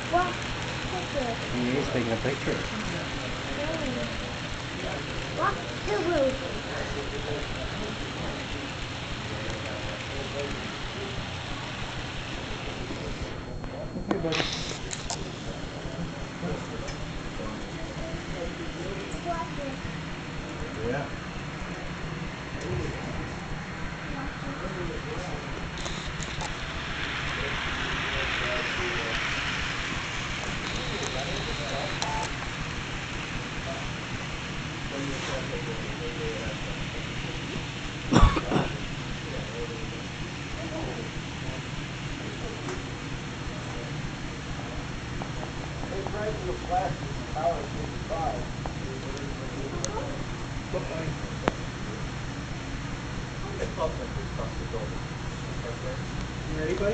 What picture? He's taking a picture. What the Okay, buddy. Yeah. You ready, buddy?